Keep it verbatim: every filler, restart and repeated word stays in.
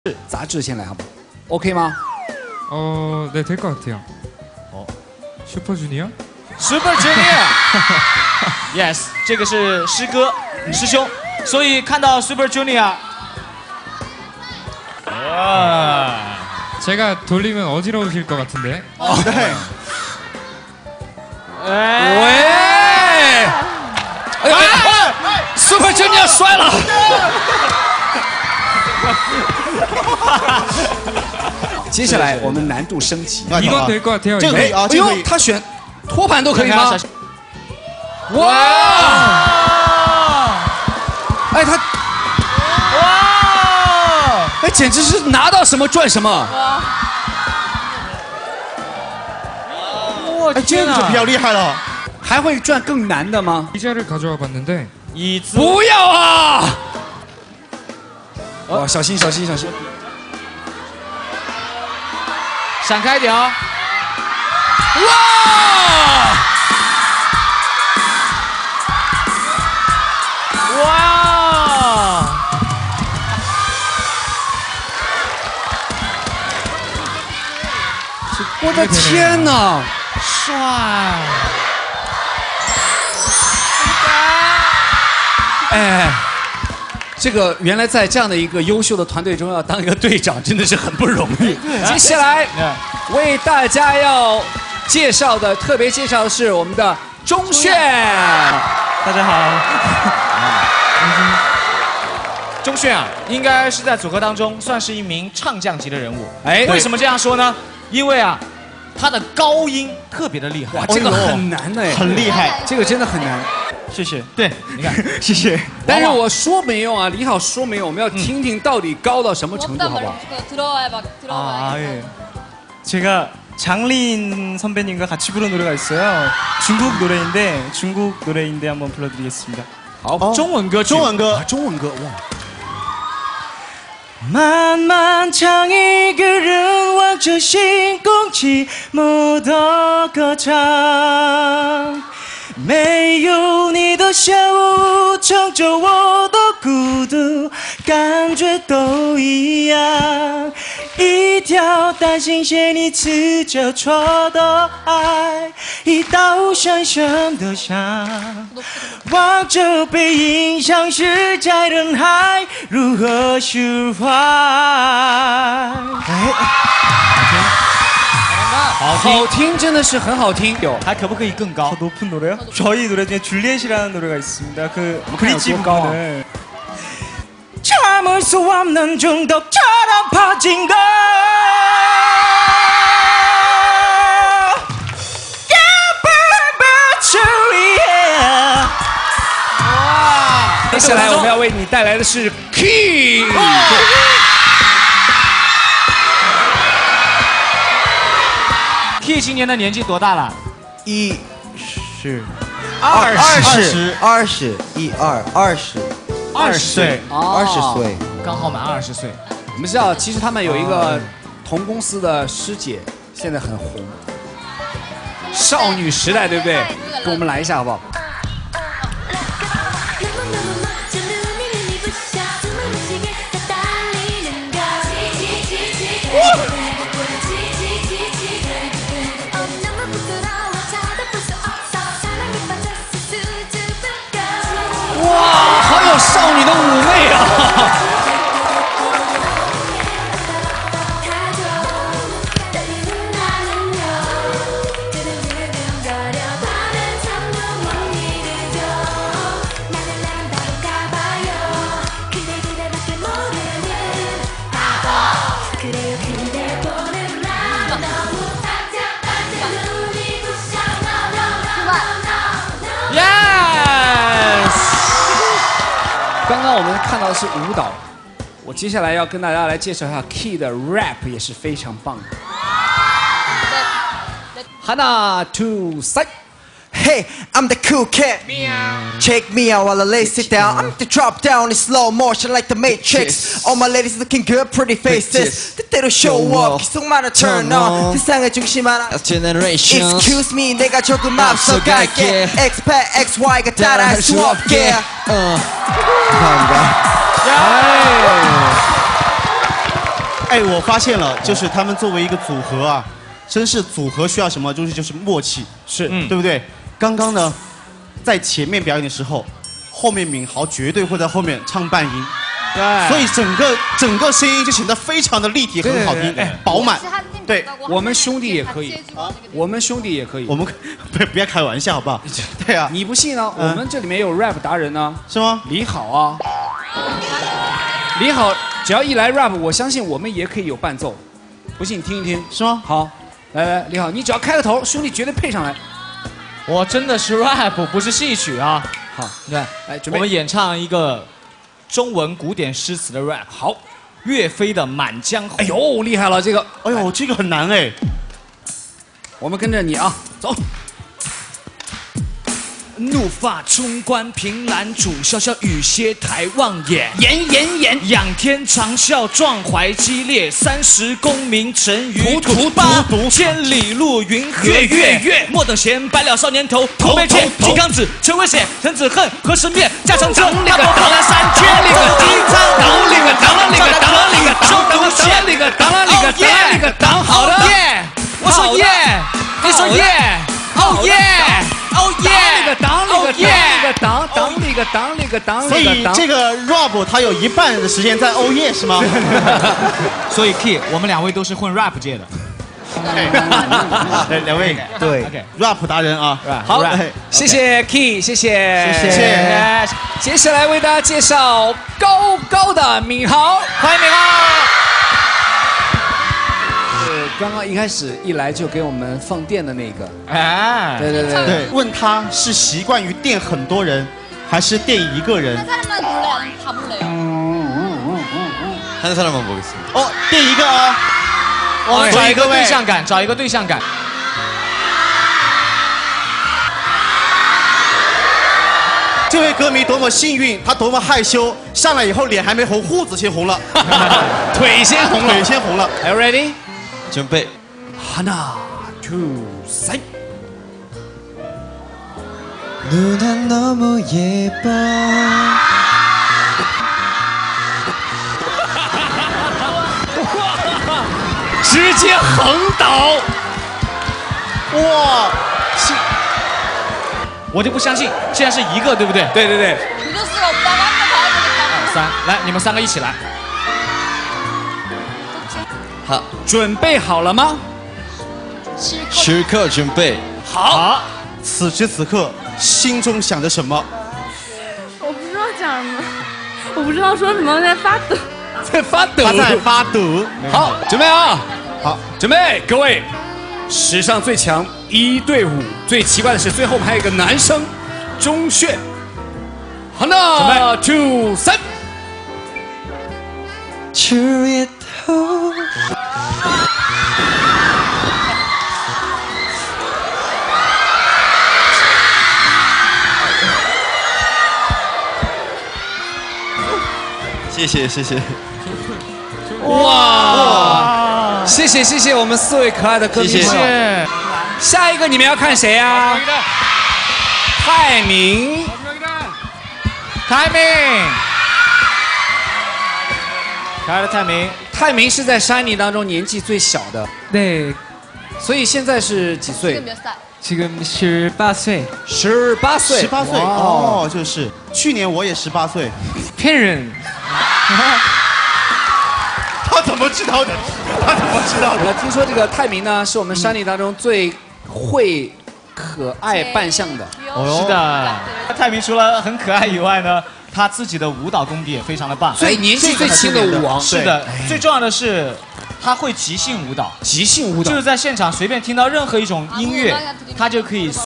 杂志先来好不好 ？OK 吗？ 어, 네, 될 것 같아요. 어, 슈퍼주니어? Super Junior。Yes， 这个是师哥、师兄，所以看到 Super Junior， 와, 제가 돌리면 어지러우실 것 같은데. 어, 네. 喂， 哎呦，Super Junior 摔了。接下来我们难度升级， 이건 될 것 같아요. 这个可以啊， 哎这个可以呦，。他选托盘都可以吗？哇！哎，他哇！哎，简直是拿到什么赚什么！ 哎，这个就比较厉害了。 还会赚更难的吗？ 의자를 가져와 봤는데 椅子不要啊！哇，小心小心小心！ 闪开一点哦。 哇！ 哇！ 我的天哪！ 帅！ 哎，这个原来在这样的一个优秀的团队中要当一个队长，真的是很不容易。接下来为大家要介绍的，特别介绍的是我们的钟铉。 大家好。钟铉啊，应该是在组合当中算是一名唱将级的人物。 哎， 为什么这样说呢？因为啊，他的高音特别的厉害。 哇，这个很难的， 很厉害， 这个真的很难。 谢谢。对，你看， 谢谢。 但是我说没用啊，李好说没用，我们要听听到底高到什么程度，好不好？ 아, 예. 제가 장린 선배님과 같이 부른 노래가 있어요. 중국 노래인데 중국 노래인데 한번 불러드리겠습니다. 好，中文歌， 中文歌， 中文歌，哇！ 만만창이 그른 왕초신 공치 모두 거장 没有你的下午，成就我的孤独，感觉都一样。一条单行线，你刺着错的爱，一道闪闪的闪，望着背影，像是在人海，如何释怀？ 好好听，真的是很好听。有， 还可不可以更高？ 더 높은 노래요? 저희 노래 중에 줄리엣이라는 노래가 있습니다. 그 브릿지 또高啊? 부분을 참을 수 없는 중독처럼 퍼진 걸 哇！接下来我们要为你带来的是 Key。 Key 今年的年纪多大了？ 一十， 二二十， 十，二十，一二，二十， 二十岁， 二十岁， 刚好满二十岁。 我们知道，其实他们有一个同公司的师姐，现在很红，少女时代，对不对？跟我们来一下好不好？ 哇，好有少女的妩媚啊！刚刚我们看到的是舞蹈，我接下来要跟大家来介绍一下 Key 的 rap 也是非常棒的。Hana two three。 Hey, I'm the cool kid. Check me out while I lay sit down. I'm the drop down in slow motion like the Matrix. All my ladies looking good, pretty faces. 때때로 show up, 계속만을 turn on. 세상의 중심 하나. Excuse me, 내가 조금 앞서갈게. X-Pac, X-Y가 따라할 수 없게. 감사합니다. 哎，我发现了，就是他们作为一个组合啊，真是组合需要什么东西就是默契， 是， 嗯，对不对？刚刚呢，在前面表演的时候，后面敏豪绝对会在后面唱半音， 对， 所以整个整个声音就显得非常的立体，很好听，饱满。对， 我们兄弟也可以，我们兄弟也可以， 我们不不要开玩笑好不好？对啊， 你不信呢？我们这里面有 rap 达人呢， 是吗？ 李好啊，李好，只要一来 rap， 我相信我们也可以有伴奏，不信你听一听， 是吗？ 好，来来，李好，你只要开个头，兄弟绝对配上来。 我真的是 rap， 不是戏曲啊。 好， 对， 来准备， 我们演唱一个中文古典诗词的 rap。好，岳飞的《满江红》。 哎呦，厉害了，这个， 哎呦，这个很难哎。 我们跟着你啊，走。 怒发冲冠凭栏处，潇潇雨歇抬望眼。 演演演， 仰天长啸壮怀激烈，三十功名尘与土土八千里路云和月月月。莫等闲，白了少年头，头被牵。金刚指，陈危险，陈子恨，何时灭？驾长车，那个唐兰山缺那个当当那个当那个当那个当当那个当那个当那个当好的耶！我说耶，你说耶，哦耶。哦耶！ 那个当那个当那个当当那个当那个当所以这个 rap 它有一半的时间在哦耶是吗？ 所以 Key， 我们两位都是混 rap 界的。 来，两位对 rap 达人啊， 好，谢谢 Key， 谢谢， 谢谢。 接下来为大家介绍高高的敏豪， 欢迎敏豪。 刚刚一开始一来就给我们放电的那个， 哎， 对对对对，问他是习惯于电很多人，还是电一个人？ 한 사람만 보겠습니다. 哦，电一个啊！ 我们找一个对象感，找一个对象感。 这位歌迷多么幸运，他多么害羞，上来以后脸还没红，胡子先红了， 腿先红了， 腿先红了。 Are you ready? 준비. 하나, 둘, 셋. 누난 너무 예뻐. 直接横倒， 哇！ 我就不相信，现在是一个，对不对？ 对对对。 三，来，你们三个一起来。 好， 准备好了吗？ 실컷 준비. 好。 此时此刻，心中想着什么？ 我不知道讲什么，我不知道说什么，在发抖。 在发抖。 他在发抖。 好，准备啊！ 好， 准备，各位，史上最强一对五。最奇怪的是，最后还有一个男生，钟铉。好，那 two 三。 주의 더 谢谢谢谢。 哇！谢谢谢谢我们四位可爱的歌迷朋友。 谢谢。 下一个你们要看谁啊？泰明。 泰明。可爱的泰明。 泰明是在山里当中年纪最小的。 네. 所以现在是几岁？ 지금 십팔岁。 十八岁。 十八岁哦，就是去年我也十八岁。 骗人。 他怎么知道的？他怎么知道的？ 听说这个泰明呢，是我们山里当中最会可爱扮相的。 是的，泰明除了很可爱以外呢，他自己的舞蹈功底也非常的棒。 最年纪最轻的舞王。 是的，最重要的是。 他会即兴舞蹈， 即兴舞蹈就是在现场随便听到任何一种音乐，他就可以